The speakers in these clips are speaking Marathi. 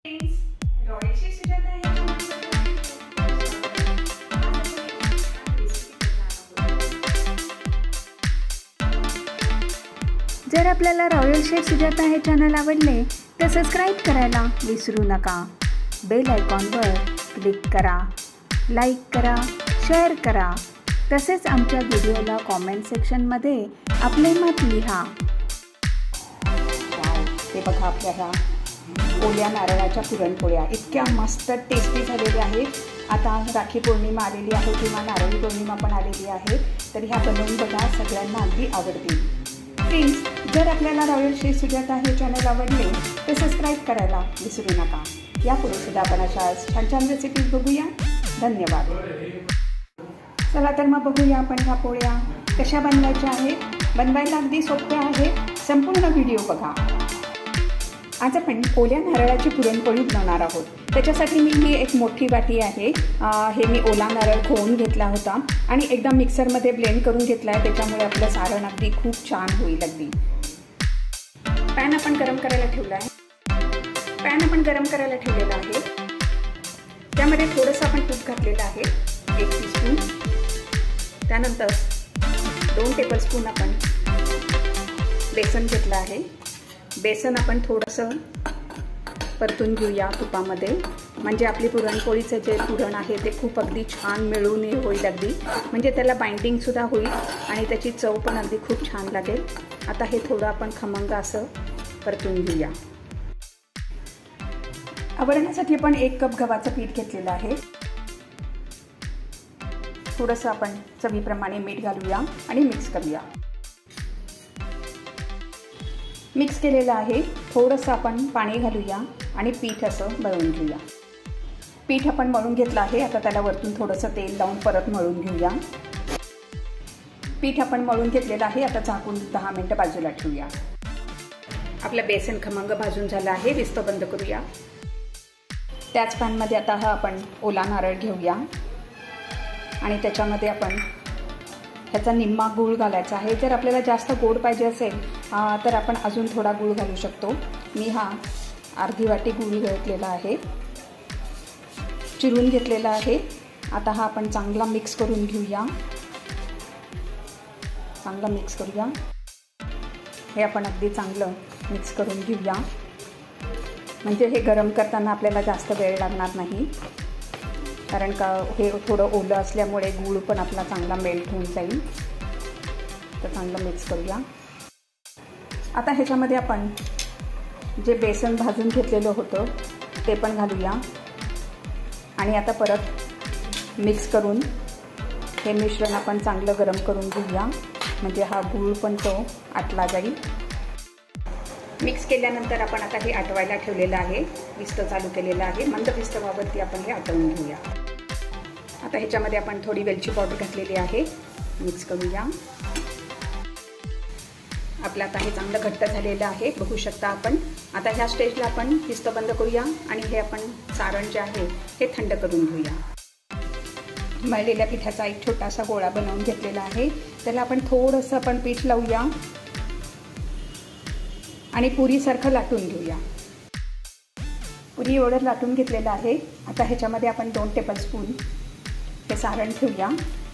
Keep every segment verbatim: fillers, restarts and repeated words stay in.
रॉयल शेफ सुजाता है। जर आपल्याला रॉयल शेफ सुजाता हे चॅनल आवडले तर सबस्क्राइब करायला विसरू नका। बेल आयकॉनवर क्लिक करा, लाईक करा, शेअर करा। तसेच आमच्या व्हिडिओला कॉमेंट सेक्शनमध्ये आपले मत लिहा। ते बघा आपल्या ह्या ओल्या नारळाच्या पुरणपोळ्या इतक्या मस्त टेस्टी झालेल्या आहेत। आता राखी पौर्णिमा आलेली आहे किंवा नारळी पौर्णिमा पण आलेली आहे, तर ह्या बनवून बघा, सगळ्यांना अगदी आवडतील। फ्रेंड्स, जर आपल्याला रॉयल शेफ सुजाता हे चॅनल आवडले तर सबस्क्राईब करायला विसरू नका। यापुढे सुद्धा आपण अशा छान छान रेसिपीज बघूया। धन्यवाद। चला तर मग बघूया आपण ह्या पोळ्या कशा बनवायच्या आहेत। बनवायला अगदी सोप्या आहेत, संपूर्ण व्हिडिओ बघा। आज आपण ओल्या नारळाची पुरणपोळी बनवणार आहोत। त्याच्यासाठी मी ही एक मोठी वाटी आहे, हे मी ओला नारळ खोवून घेतला होता आणि एकदा मिक्सरमध्ये ब्लेंड करून घेतला आहे, त्याच्यामुळे आपलं सारण अगदी खूप छान होईल। अगदी पॅन आपण गरम करायला ठेवला आहे। पॅन आपण गरम करायला ठेवलेला आहे, त्यामध्ये थोडंसं आपण तूप घातलेलं आहे, एक टीस्पून। त्यानंतर दोन टेबलस्पून आपण बेसन घेतलं आहे। बेसन आपण थोडंसं परतून घेऊया तुपामध्ये, म्हणजे आपली पुरणपोळीचं जे पुरण आहे ते खूप अगदी छान मिळून होईल, अगदी म्हणजे त्याला बाइंडिंगसुद्धा होईल आणि त्याची चव पण अगदी खूप छान लागेल। आता हे थोडं आपण खमंग असं परतून घेऊया। आवडण्यासाठी आपण एक कप गव्हाचं पीठ घेतलेलं आहे। थोडंसं आपण चवीप्रमाणे मीठ घालूया आणि मिक्स करूया। मिक्स केलेलं आहे, थोडंसं आपण पाणी घालूया आणि पीठ असं मळून घेऊया। पीठ आपण मळून घेतलं आहे, आता त्याला वरतून थोडंसं तेल लावून परत मळून घेऊया। पीठ आपण मळून घेतलेलं आहे, आता झाकून दहा मिनिटं बाजूला ठेवूया। आपलं बेसन खमंग भाजून झालं आहे, विस्तव बंद करूया। त्याच पॅनमध्ये आता हा आपण ओला नारळ घेऊया आणि त्याच्यामध्ये आपण ह्याचा निम्मा गूळ घालायचा आहे। जर आपल्याला जास्त गोड पाहिजे असेल तर आपण अजून थोडा गूळ घालू शकतो। मी हा अर्धी वाटी गूळ घेतलेला आहे, चिरून घेतलेला आहे। आता हा आपण चांगला मिक्स करून घेऊया, चांगला मिक्स करूया। हे आपण अगदी चांगलं मिक्स करून घेऊया, म्हणजे हे गरम करताना आपल्याला जास्त वेळ लागणार नाही, कारण का हे थोडं ओलं असल्यामुळे गूळ पण आपला चांगला मेल्ट होऊन जाईल। तर चांगलं मिक्स करूया। आता ह्याच्यामध्ये आपण जे बेसन भाजून घेतलेलं होतं ते पण घालूया आणि आता परत मिक्स करून हे मिश्रण आपण चांगलं गरम करून घेऊया, म्हणजे हा गूळ पण तो आटला जाईल। मिक्स केल्यानंतर आपण आता हे आटवायला ठेवलेलं आहे, विस्तव चालू केलेलं आहे, मंद विस्तवावरती आपण हे आटवून घेऊया। आता ह्याच्यामध्ये आपण थोडी वेलची पावडर घातलेली आहे, मिक्स करूया। आपलं आता हे चांगलं घट्ट झालेलं आहे, बघू शकता आपण। आता ह्या स्टेजला आपण विस्तव बंद करूया आणि हे आपण सारण जे आहे हे थंड करून घेऊया। मळलेल्या पिठाचा एक छोटासा गोळा बनवून घेतलेला आहे, त्याला आपण थोडंसं आपण पीठ लावूया आणि पुरीसारखं लाटून घेऊया। पुरी एवढं लाटून घेतलेलं आहे। आता ह्याच्यामध्ये आपण दोन टेबलस्पून हे सारण ठेवूया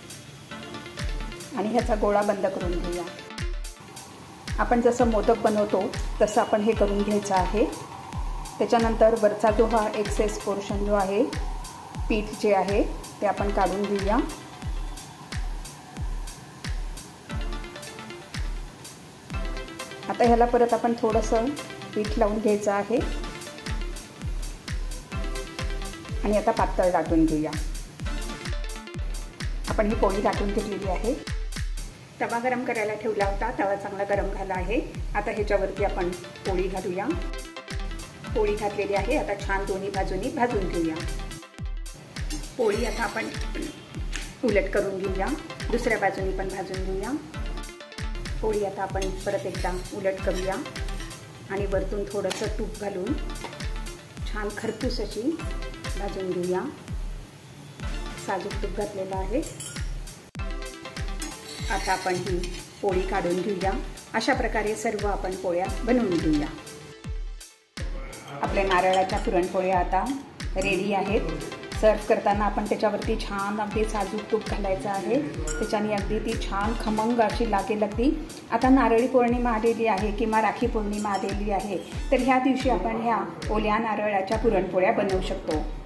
आणि ह्याचा गोळा बंद करून घेऊया। आपण जसं मोदक बनवतो तसं आपण हे करून घ्यायचं आहे। त्याच्यानंतर वरचा जो हा एक्सेस पोर्शन जो आहे, पीठ जे आहे ते आपण काढून घेऊया। आता ह्याला परत आपण थोडंसं पीठ लावून घ्यायचं आहे आणि आता पातळ लाटून घेऊया। आपण ही पोळी लाटून घेतलेली आहे। तवा गरम करायला ठेवला होता, तवा चांगला गरम झाला आहे। आता ह्याच्यावरती आपण पोळी घालूया। पोळी घातलेली आहे, आता छान दोन्ही बाजूनी भाजून घेऊया। पोळी आता आपण उलट करून घेऊया, दुसऱ्या बाजूनी पण भाजून घेऊया। पोळी आता आपण परत एकदा उलट करूया आणि वरतून थोडंसं तूप घालून छान खरपूस अशी भाजून घेऊया। साजूक तूप घातलेलं आहे। आता आपण ही पोळी काढून घेऊया। अशा प्रकारे सर्व आपण पोळ्या बनवून घेऊया। आपल्या नारळाच्या पुरणपोळ्या आता रेडी आहेत। सर्व करताना आपण त्याच्यावरती छान अगदी साजूक तूप घालायचं आहे, त्याच्याने अगदी ती छान खमंग अशी लागेल अगदी। आता नारळी पौर्णिमा आलेली आहे किंवा राखी पौर्णिमा आलेली आहे, तर ह्या दिवशी आपण ह्या ओल्या नारळाच्या पुरणपोळ्या बनवू शकतो।